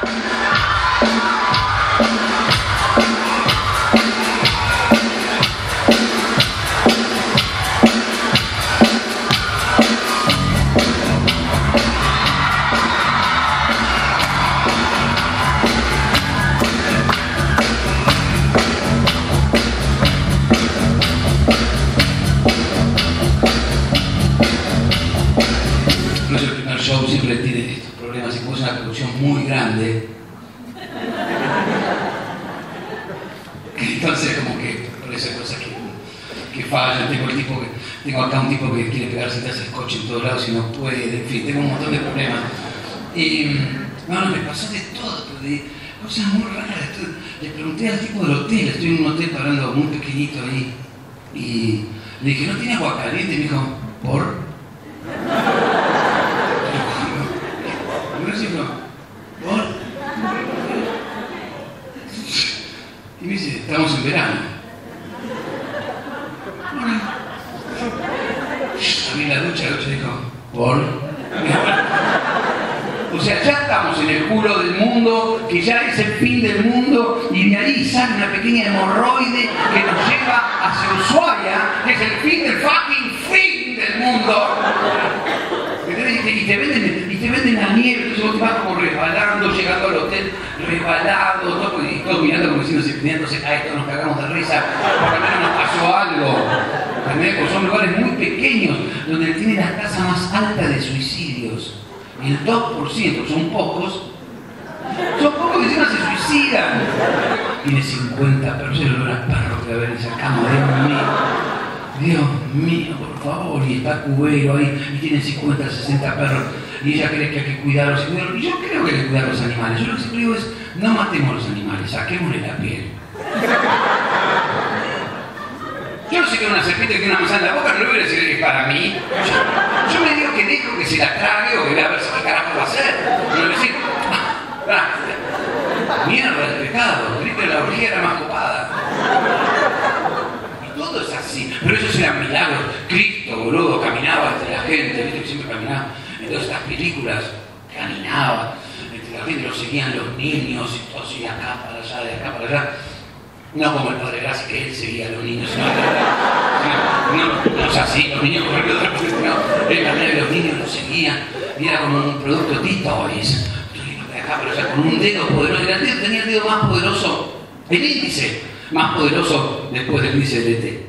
Siempre tiene estos problemas y como es una producción muy grande, entonces como que por esas cosas que fallan. Tengo acá un tipo que quiere pegar cintas de scotch en todos lados y no puede, en fin, tengo un montón de problemas. Y no, me pasó de todo, de cosas muy raras. Le pregunté al tipo del hotel, estoy en un hotel hablando muy pequeñito ahí, y le dije, ¿no tiene agua caliente? Y me dijo, ¿por? ¿Por? Y me dice, estamos en verano. A mí la ducha dijo, ¿por? O sea, ya estamos en el culo del mundo, que ya es el fin del mundo, y de ahí sale una pequeña hemorroide que nos lleva hacia Ushuaia, que es el fin del fucking fin del mundo. Y te venden la nieve, entonces vos te vas como resbalando, llegando al hotel, resbalado, todo, y todos mirando como diciendo, se cae, todos nos cagamos de risa, por lo menos nos pasó algo. Porque son lugares muy pequeños, donde tienen la tasa más alta de suicidios. El 2%, son pocos que encima se suicidan. Tiene 50 perros, el olor a perro que va a ver esa cama, Dios mío, por favor, y está Cubero ahí, y tiene 50, 60 perros, y ella cree que hay que cuidarlos, y yo creo que hay que cuidar los animales. Yo lo que siempre digo es, no matemos a los animales, saquémosle la piel. Yo no sé qué es una serpiente que tiene una manzana en la boca, no le voy a decir que es para mí. Yo me digo que dejo que se la trague o que vea a ver si qué carajo va a hacer. No le voy a decir, mierda el pecado, creí que la orgía era más copada. Todo es así, pero esos eran milagros. Cristo, boludo, caminaba entre la gente, viste que siempre caminaba. Entonces las películas caminaba, entre la gente lo seguían los niños y todo así, de acá para allá, de acá para allá. No como el Padre Gracia, que él seguía a los niños, no es así, los niños corriendo de no, él también los niños lo seguían, y era como un producto de Toys, de acá para allá, con un dedo poderoso. El dedo tenía el dedo más poderoso, el índice más poderoso después del índice del ET.